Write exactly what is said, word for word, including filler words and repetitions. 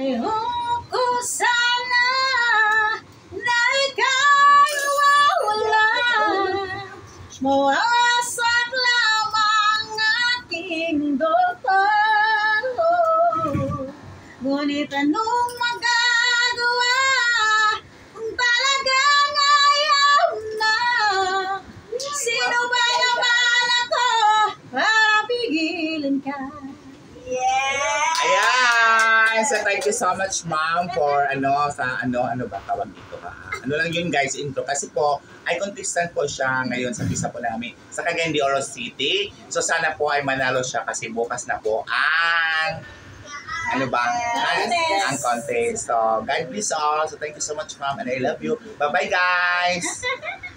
I hope ko sana na ika'y mawawala. Mawasak lamang aking doktor. Ngunit anong magagawa kung talagang ayaw na? Sino ba naman ako para pigilin ka? Yeah! Ayan! So thank you so much, ma'am, for ano, sa ano, ano ba tawag dito ka? Ano lang yun, guys, intro. Kasi po, ay contestant po siya ngayon sa visa po namin sa Cagayan de Oro City. So sana po ay manalo siya kasi bukas na po ang ano ba? Ang, ang contest. So God bless all. So thank you so much, ma'am, and I love you. Bye-bye, guys!